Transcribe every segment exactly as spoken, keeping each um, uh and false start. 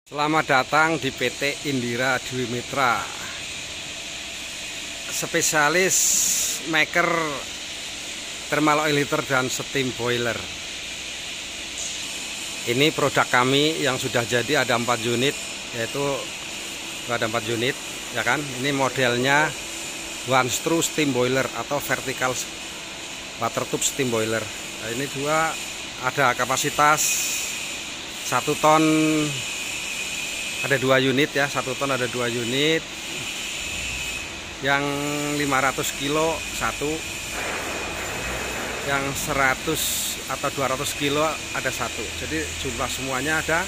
Selamat datang di P T Indira Dwi Mitra, spesialis maker thermal oil heater dan steam boiler. Ini produk kami yang sudah jadi, ada empat unit, yaitu ada empat unit, ya kan? Ini modelnya one screw steam boiler atau vertical water tube steam boiler. Nah, ini juga ada kapasitas satu ton. Ada dua unit ya, satu ton ada dua unit, yang lima ratus kilo satu, yang seratus atau dua ratus kilo ada satu. Jadi jumlah semuanya ada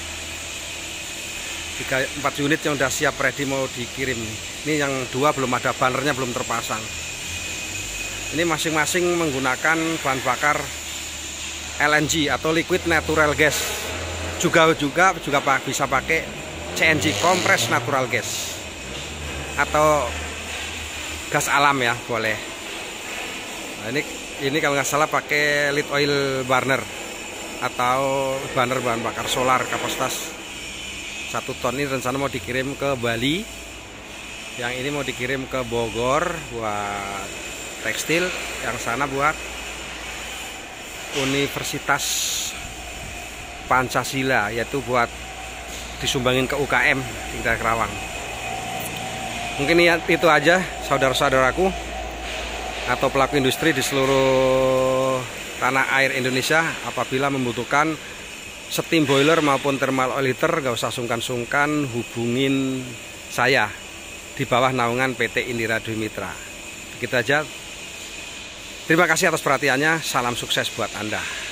tiga, empat unit yang udah siap ready mau dikirim. Ini yang dua belum ada bannernya, belum terpasang. Ini masing-masing menggunakan bahan bakar L N G atau liquid natural gas. Juga juga juga bisa pakai C N G, compressed natural gas, atau gas alam ya, boleh. Nah, ini ini kalau nggak salah pakai lead oil burner atau burner bahan bakar solar, kapasitas satu ton. Ini rencana mau dikirim ke Bali, yang ini mau dikirim ke Bogor buat tekstil, yang sana buat Universitas Pancasila, yaitu buat disumbangin ke U K M di daerah Kerawang. Mungkin itu aja saudara-saudaraku atau pelaku industri di seluruh tanah air Indonesia. Apabila membutuhkan steam boiler maupun thermal oil heater, gak usah sungkan-sungkan hubungin saya di bawah naungan P T Indira Dwi Mitra. Begitu aja. Terima kasih atas perhatiannya. Salam sukses buat Anda.